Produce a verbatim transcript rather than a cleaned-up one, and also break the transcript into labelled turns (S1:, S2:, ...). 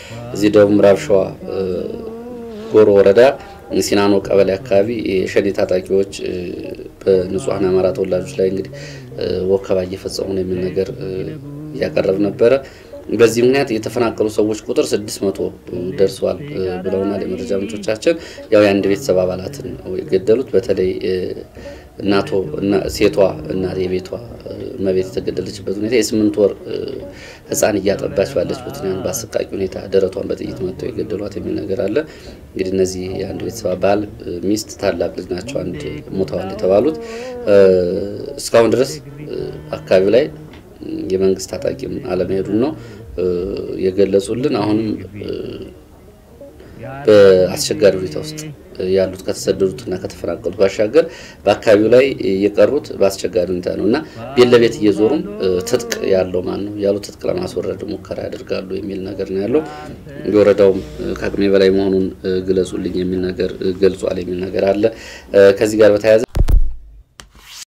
S1: እዚህ ደቡብ ምዕራብ ሸዋ ጎሮ ወረዳ ሲናኖ ቀበሌ አካባቢ የሸኔ ታጣቂዎች በንጹሃን አማራ ተወላጆች ላይ እንግዲህ ወከባ እየፈጸሙ ነው የሚል ነገር ያቀርብ ነበር በዚህ ምክንያት የተፈናቀሉ ሰዎች ቁጥር ስድስት መቶ ደርሷል ብለውናል የመረጃ ምንጮቻችን ያው የአንድ ቤተሰብ አባላትን የገደሉት በተለይ እናቶ እና ሴቷ እና የቤቷ መቤት ተገደለችበት ሁኔታ የስምንት ወር ህፃን እያጠባች ባለችበት ያን ባሰቃቂ ሁኔታ ደረቷን በጥይት መጥተው የገደሏት የሚል ነገር አለ እንግዲህ እነዚህ የአንድ ቤተሰብ አባል ሚስት ታላቅ ልጅ ናቸው አንድ ሞተዋል የተባሉት እስካሁን ድረስ አካባቢው ላይ የመንግስት ታጣቂም አለመሄዱን ነው የገለጹልን አሁንም በአስቸጋሪ ሁኔታ ውስጥ ያሉት ከተሰደዱትና ከተፈናቀሉት ባሻገር በአካባቢው ላይ የቀሩት በአስቸጋሪ ሁኔታ ነውና ቤት ለቤት እየዞሩም ትጥቅ ያለው ማን ነው ያሉት ትጥቅ ለማስወረድ ሙከራ ያደርጋሉ የሚል ነገር ነው ያለው የወረዳውም ከአቅሜ በላይ መሆኑን ግለጹልኝ የሚል ነገር ገልጿል የሚል ነገር አለ ከዚህ ጋር በተያያዘ